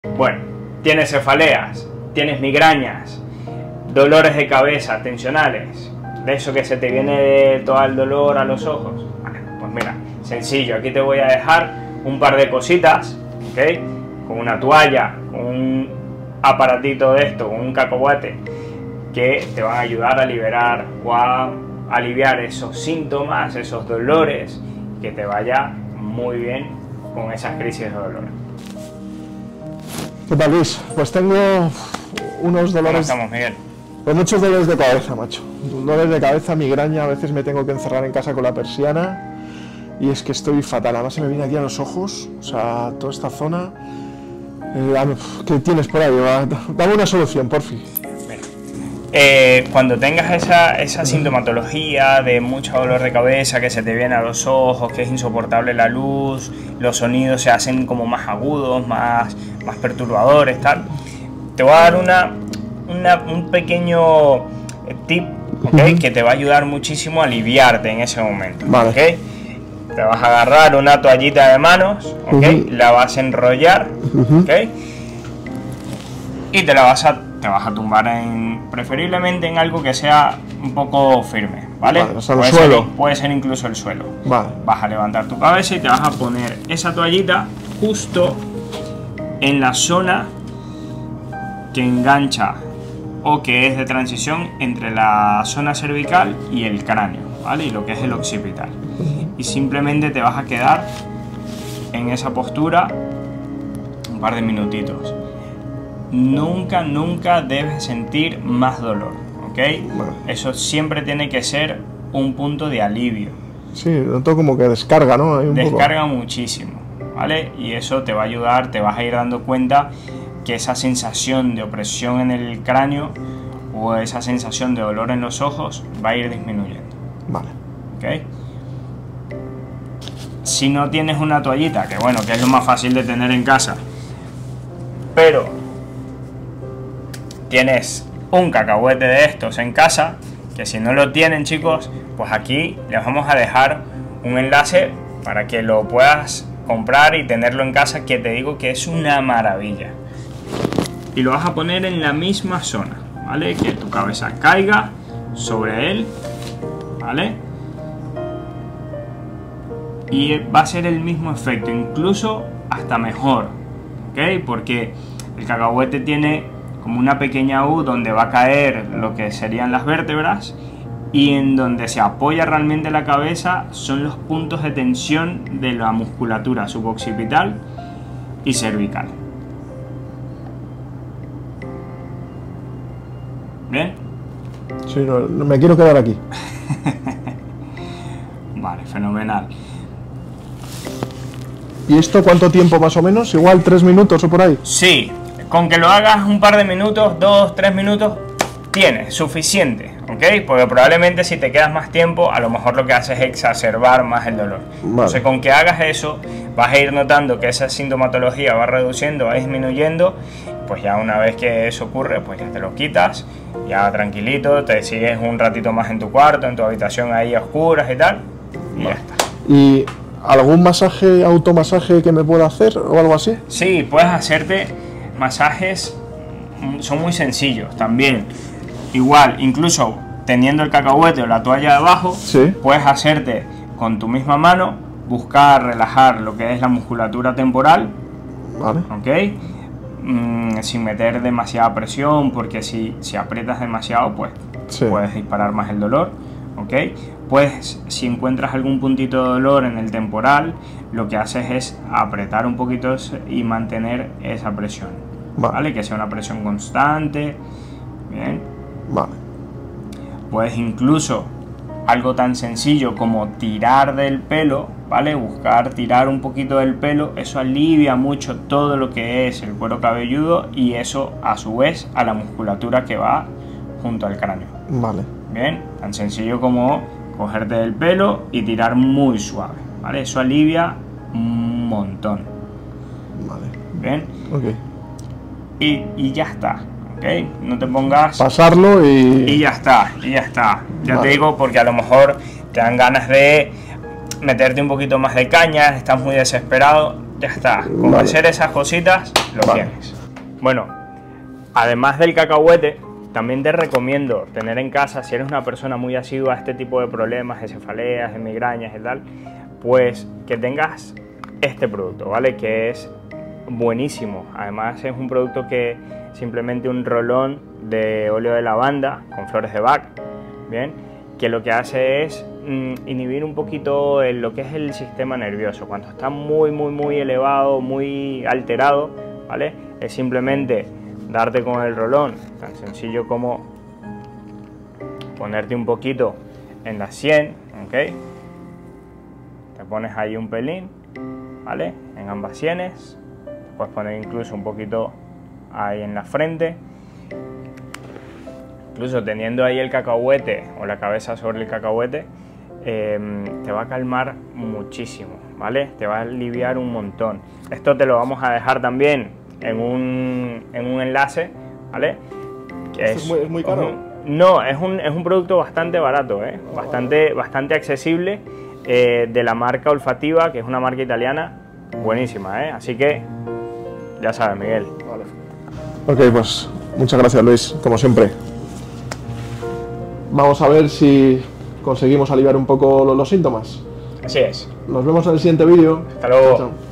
Bueno, tienes cefaleas, tienes migrañas, dolores de cabeza, tensionales, de eso que se te viene de todo el dolor a los ojos. Bueno, pues mira, sencillo, aquí te voy a dejar un par de cositas, ¿ok? Con una toalla, con un aparatito de esto, con un cacahuete, que te van a ayudar a liberar o a aliviar esos síntomas, esos dolores, que te vaya muy bien con esas crisis de dolor. ¿Qué tal, Luis? Pues tengo unos dolores... ¿Cómo estamos, Miguel? Pues muchos dolores de cabeza, macho. Dolores de cabeza, migraña, a veces me tengo que encerrar en casa con la persiana y es que estoy fatal. Además se me viene aquí a los ojos, o sea, toda esta zona. ¿Qué tienes por ahí? Dame una solución, por fin. Cuando tengas esa sintomatología de mucho dolor de cabeza, que se te viene a los ojos, que es insoportable la luz, los sonidos se hacen como más agudos, más perturbadores, tal, te voy a dar un pequeño tip, ¿okay? Que te va a ayudar muchísimo a aliviarte en ese momento. Vale. ¿Okay? Te vas a agarrar una toallita de manos, ¿okay? La vas a enrollar, ¿okay? Y te vas a tumbar preferiblemente en algo que sea un poco firme, ¿vale? Vale, o sea, el suelo. Puede ser incluso el suelo. Vale. Vas a levantar tu cabeza y te vas a poner esa toallita justo en la zona que engancha o que es de transición entre la zona cervical y el cráneo, ¿vale? Y lo que es el occipital. Y simplemente te vas a quedar en esa postura un par de minutitos. Nunca debes sentir más dolor, ¿ok? Vale. Eso siempre tiene que ser un punto de alivio. Sí, noto como que descarga, ¿no? Descarga muchísimo, ¿vale? Y eso te va a ayudar, te vas a ir dando cuenta que esa sensación de opresión en el cráneo o esa sensación de dolor en los ojos va a ir disminuyendo. Vale. ¿Ok? Si no tienes una toallita, que bueno, que es lo más fácil de tener en casa, pero tienes un cacahuete de estos en casa, que si no lo tienen, chicos, pues aquí les vamos a dejar un enlace para que lo puedas comprar y tenerlo en casa, que te digo que es una maravilla. Y lo vas a poner en la misma zona, ¿vale? Que tu cabeza caiga sobre él, ¿vale? Y va a ser el mismo efecto, incluso hasta mejor, ¿ok? Porque el cacahuete tiene como una pequeña U donde va a caer lo que serían las vértebras, y en donde se apoya realmente la cabeza son los puntos de tensión de la musculatura suboccipital y cervical. ¿Bien? Sí, no me quiero quedar aquí. Vale, fenomenal. ¿Y esto cuánto tiempo más o menos? ¿Igual 3 minutos o por ahí? Sí, con que lo hagas un par de minutos, 2-3 minutos, tienes suficiente, ¿ok? Porque probablemente si te quedas más tiempo, a lo mejor lo que haces es exacerbar más el dolor. Vale. Entonces, con que hagas eso, vas a ir notando que esa sintomatología va reduciendo, va disminuyendo. Pues ya una vez que eso ocurre, pues ya te lo quitas, ya tranquilito, te sigues un ratito más en tu cuarto, en tu habitación ahí a oscuras y tal, y ya está. ¿Y algún masaje, automasaje que me pueda hacer o algo así? Sí, puedes hacerte masajes, son muy sencillos también. Igual, incluso teniendo el cacahuete o la toalla debajo, sí, puedes hacerte con tu misma mano, buscar relajar lo que es la musculatura temporal, vale, ¿ok? Sin meter demasiada presión, porque si aprietas demasiado, pues sí, puedes disparar más el dolor, ¿ok? Pues si encuentras algún puntito de dolor en el temporal, lo que haces es apretar un poquito y mantener esa presión, ¿vale? Que sea una presión constante, ¿bien? Vale. Puedes incluso algo tan sencillo como tirar del pelo, ¿vale? Buscar tirar un poquito del pelo, eso alivia mucho todo lo que es el cuero cabelludo y eso a su vez a la musculatura que va junto al cráneo. Vale. Bien, tan sencillo como cogerte del pelo y tirar muy suave, ¿vale? Eso alivia un montón. Vale. Bien. Ok. Y ya está, ¿ok? No te pongas... Pasarlo y ya está, y ya está. Ya vale, te digo, porque a lo mejor te dan ganas de meterte un poquito más de caña, estás muy desesperado. Ya está, con hacer esas cositas lo tienes. Bueno, además del cacahuete, también te recomiendo tener en casa, si eres una persona muy asidua a este tipo de problemas, de cefaleas, de migrañas y tal, pues que tengas este producto, ¿vale? Que es buenísimo. Además es un producto que simplemente un rolón de óleo de lavanda con flores de Bach, ¿bien? Que lo que hace es inhibir un poquito lo que es el sistema nervioso. Cuando está muy elevado, muy alterado, ¿vale? Es simplemente darte con el rolón, tan sencillo como ponerte un poquito en la sien, ¿ok? Te pones ahí un pelín, ¿vale? En ambas sienes, puedes poner incluso un poquito ahí en la frente. Incluso teniendo ahí el cacahuete o la cabeza sobre el cacahuete, te va a calmar muchísimo, ¿vale? Te va a aliviar un montón. Esto te lo vamos a dejar también en un enlace, ¿vale? Que ¿Es muy caro? No, es un producto bastante barato, ¿eh? Bastante accesible, de la marca Olfativa, que es una marca italiana buenísima, ¿eh? Así que ya sabes, Miguel. Vale. Ok, pues muchas gracias, Luis, como siempre. Vamos a ver si conseguimos aliviar un poco los síntomas. Así es. Nos vemos en el siguiente vídeo. Hasta luego. Chao.